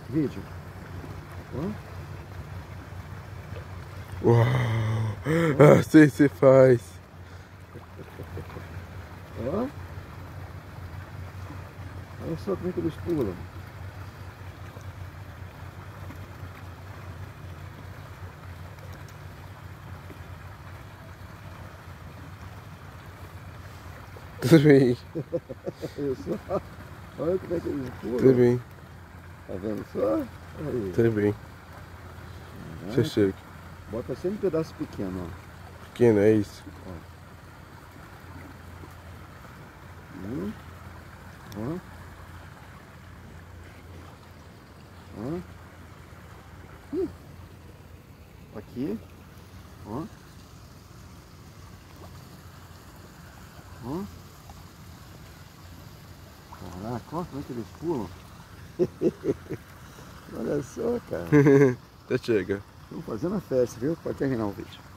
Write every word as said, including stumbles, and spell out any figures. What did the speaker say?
Vídeo. Ó. Uau! Assim se faz. Ó. Olha só como é que eles pulam. Tudo bem. Olha só. Olha como é que eles pulam. Tudo bem. Tá vendo só? Aí. Tudo bem. Você chega. Bota sempre um pedaço pequeno, ó. Pequeno, é isso. Ó. Hum. Ó. Ó. Hum. Aqui. Ó. Ó. Caraca, ó como é que eles pulam. Olha só, cara. Você chega. Estamos fazendo a festa, viu? Pode terminar o vídeo.